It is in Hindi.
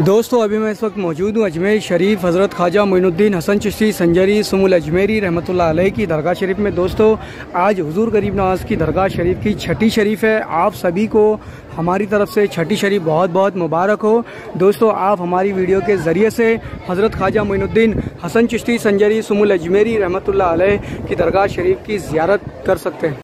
दोस्तों अभी मैं इस वक्त मौजूद हूँ अजमेर शरीफ हज़रत ख्वाजा मोइनुद्दीन हसन चिश्ती संजरी सुमुल अजमेरी रहमतुल्लाह अलैह की दरगाह शरीफ में। दोस्तों आज हुजूर गरीब नवाज़ की दरगाह शरीफ की छठी शरीफ है। आप सभी को हमारी तरफ से छठी शरीफ बहुत बहुत मुबारक हो। दोस्तों आप हमारी वीडियो के ज़रिए से हज़रत ख्वाजा मोइनुद्दीन हसन चिश्ती संजरी सुमुल अजमेरी रहमतुल्लाह अलैह की दरगाह शरीफ की ज़ियारत कर सकते हैं।